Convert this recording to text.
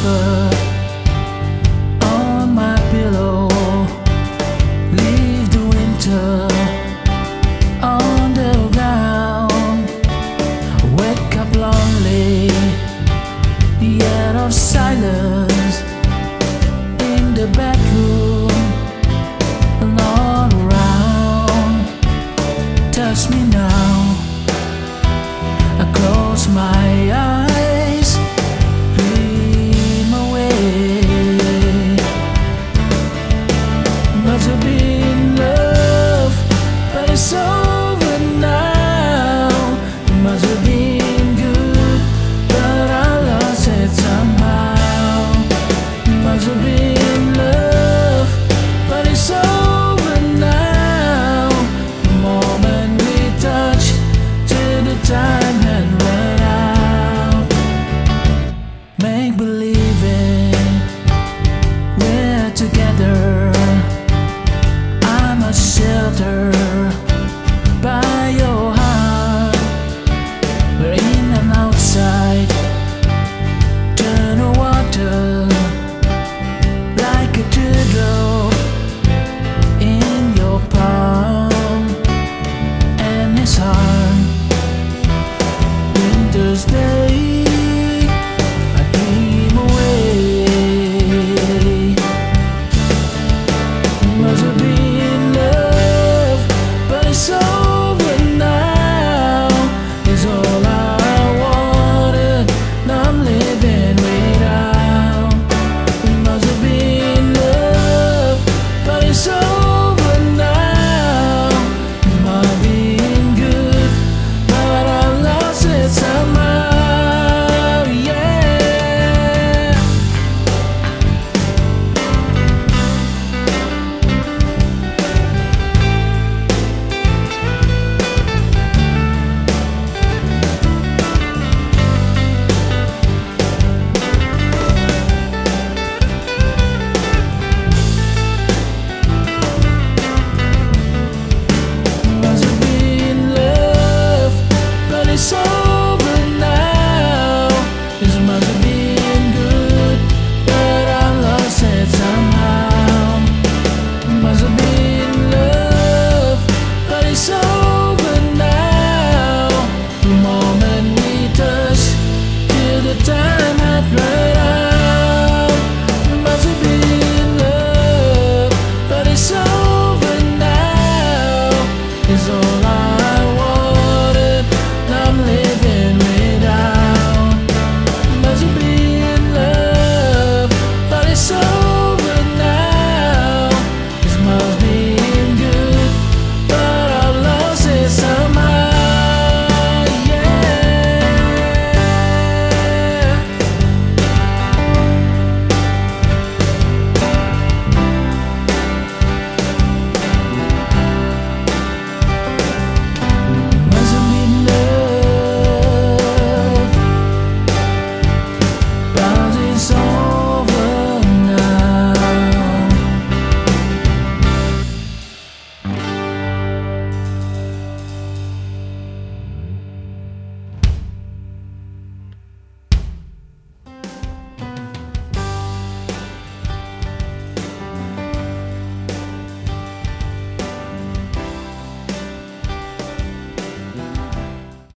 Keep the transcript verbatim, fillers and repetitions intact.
whisper on my pillow. Leave the winter on the ground. Wake up lonely, yet of silence in the bedroom. Not around. Touch me now. I close my eyes, dream away. Must have been love, but it's over now. Must have been good, but I lost it somehow. Must have been love, but it's over now. The moment we touch, till the time had run out. Make believing we're together. I'm a shelter by your heart. We're in and outside. Turn the water like a teardrop in your palm, and it's hard. Winter's day, I dream away. Must have been love, but it's over now. It's all I wanted, now I'm living without. Must have been love, but it's over now. It might have been good, but I lost it somehow, yeah. Must have been love, but it's over now. It's